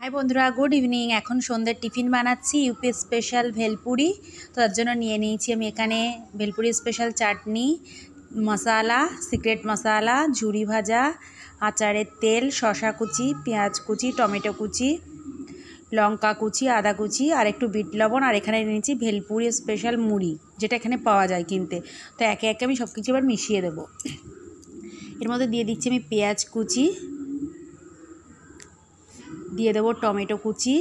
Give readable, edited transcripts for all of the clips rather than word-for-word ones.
High বন্ধুরা, good evening. এখন সন্ধ্যের টিফিন বানাচ্ছি ইউপি স্পেশাল ভেলপুরি। তো তার জন্য নিয়ে নিয়েছি আমি এখানে ভেলপুরি স্পেশাল চাটনি, মশালা, সিক্রেট মশালা, ঝুরি ভাজা, আচারের তেল, শসা কুচি, পেঁয়াজ কুচি, টমেটো কুচি, লঙ্কা কুচি, আদা কুচি আর একটু বিট লবণ। আর এখানে নিয়েছি ভেলপুরি স্পেশাল মুড়ি, যেটা এখানে পাওয়া যায় কিনতে। তো একে একে আমি সব কিছু এবার মিশিয়ে দেবো। এর মধ্যে দিয়ে দিচ্ছি আমি পেঁয়াজ কুচি, দিয়ে দেবো টমেটো কুচি।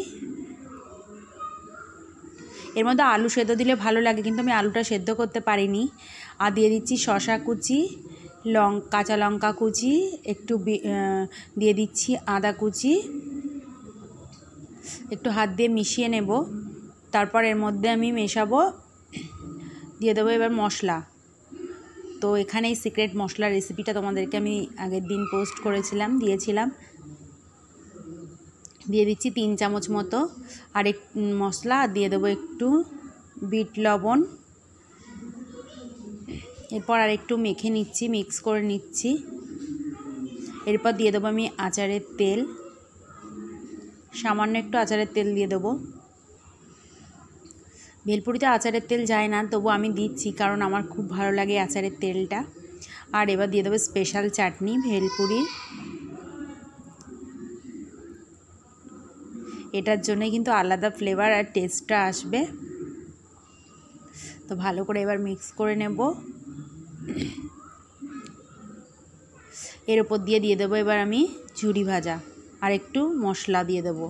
এর মধ্যে আলু সেদ্ধ দিলে ভালো লাগে, কিন্তু আমি আলুটা সেদ্ধ করতে পারিনি। আর দিয়ে দিচ্ছি শসা কুচি, কাঁচা লঙ্কা কুচি, একটু দিয়ে দিচ্ছি আদা কুচি। একটু হাত দিয়ে মিশিয়ে নেব। তারপর এর মধ্যে আমি মেশাবো, দিয়ে দেবো এবার মশলা। তো এখানে এই সিক্রেট মশলার রেসিপিটা তোমাদেরকে আমি আগের দিন পোস্ট করেছিলাম, দিয়েছিলাম। দিয়ে দিচ্ছি 3 চামচ মতো আর এক মশলা, আর দিয়ে দেবো একটু বিট লবণ। এরপর আর একটু মেখে নিচ্ছি, মিক্স করে নিচ্ছি। এরপর দিয়ে দেবো আমি আচারের তেল, সামান্য একটু আচারের তেল দিয়ে দেবো। ভেলপুরিতে আচারের তেল যায় না, তবু আমি দিচ্ছি কারণ আমার খুব ভালো লাগে আচারের তেলটা। আর এবার দিয়ে দেবো স্পেশাল চাটনি ভেলপুরির। এটার জন্যই কিন্তু আলাদা ফ্লেভার আর টেস্টটা আসবে। তো ভালো করে এবার মিক্স করে নেব। এর উপর দিয়ে দেবো এবার আমি ঝুরি ভাজা আর একটু মশলা দিয়ে দেবো।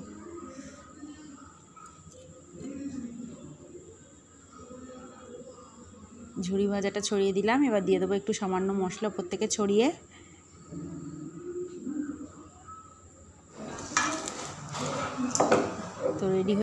ঝুরি ভাজাটা ছড়িয়ে দিলাম। এবার দিয়ে দেবো একটু সামান্য মশলা উপর থেকে ছড়িয়ে। তো রেডি।